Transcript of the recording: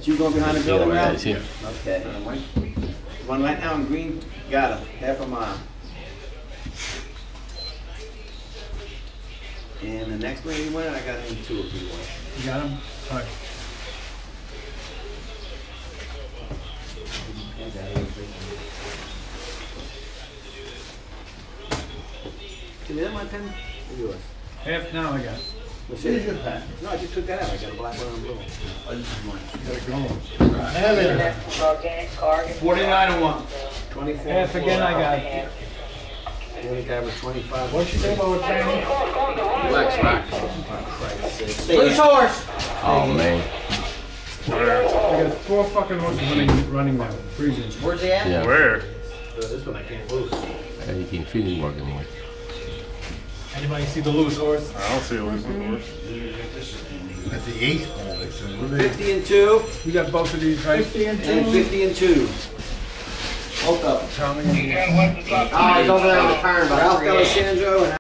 That you going behind the building now? Yeah. Okay. One right now in green, got him, half a mile. And the next one you went, I got him 2 if you want. You got him? All right. Give me that my pen? Or yours? Half now I got it. What's your pen? No, I just took that out. I got a black one and a blue one. Oh, this is mine. You got it going. 49 and 1. 24. Half again I got it. The other guy was 25. What's your name about training? Relax, rock. Police horse! Oh, man. I got 4 fucking horses running now. Freezing. Where's he at? Yeah. Where? This one I can't lose. You can feel it working here. Anybody see the loose horse? I don't see a losing horse. At the 8th hole, they said, what are they? 50 and 2. You got both of these, right? 50 and And 50 and 2. Both of them. Tommy. He's over there in the turn. Ralph D'Alessandro and